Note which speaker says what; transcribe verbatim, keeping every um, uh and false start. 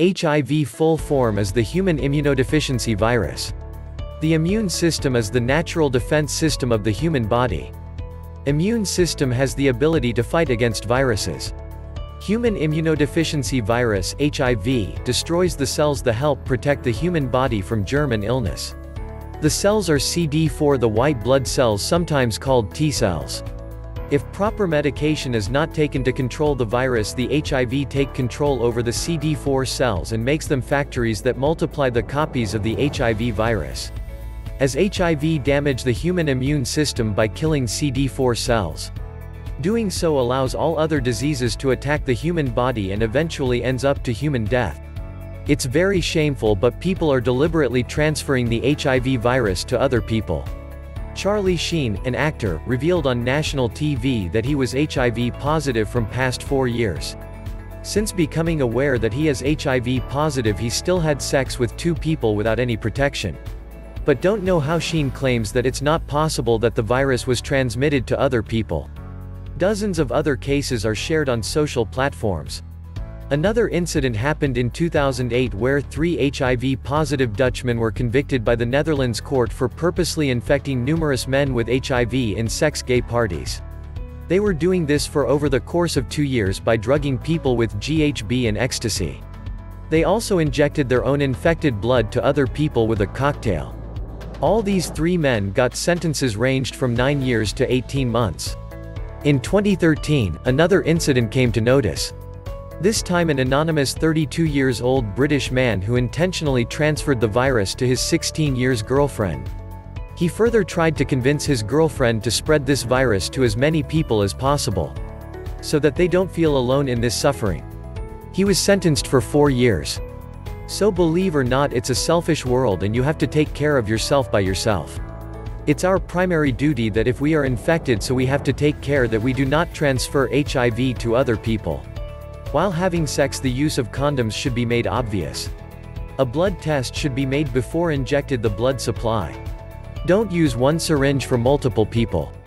Speaker 1: H I V full form is the human immunodeficiency virus. The immune system is the natural defense system of the human body. Immune system has the ability to fight against viruses. Human immunodeficiency virus, H I V, destroys the cells that help protect the human body from germ and illness. The cells are C D four, the white blood cells, sometimes called T cells. If proper medication is not taken to control the virus, the H I V take control over the C D four cells and makes them factories that multiply the copies of the H I V virus. As H I V damage the human immune system by killing C D four cells. Doing so allows all other diseases to attack the human body and eventually ends up to human death. It's very shameful, but people are deliberately transferring the H I V virus to other people. Charlie Sheen, an actor, revealed on national T V that he was H I V positive from past four years. Since becoming aware that he is H I V positive, he still had sex with two people without any protection. But don't know how Sheen claims that it's not possible that the virus was transmitted to other people. Dozens of other cases are shared on social platforms. Another incident happened in two thousand eight where three H I V-positive Dutchmen were convicted by the Netherlands court for purposely infecting numerous men with H I V in sex-gay parties. They were doing this for over the course of two years by drugging people with G H B and ecstasy. They also injected their own infected blood to other people with a cocktail. All these three men got sentences ranged from nine years to eighteen months. In twenty thirteen, another incident came to notice. This time an anonymous thirty-two years old British man who intentionally transferred the virus to his sixteen years girlfriend. He further tried to convince his girlfriend to spread this virus to as many people as possible, so that they don't feel alone in this suffering. He was sentenced for four years. So believe or not, it's a selfish world and you have to take care of yourself by yourself. It's our primary duty that if we are infected, so we have to take care that we do not transfer H I V to other people. While having sex, the use of condoms should be made obvious. A blood test should be made before injected the blood supply. Don't use one syringe for multiple people.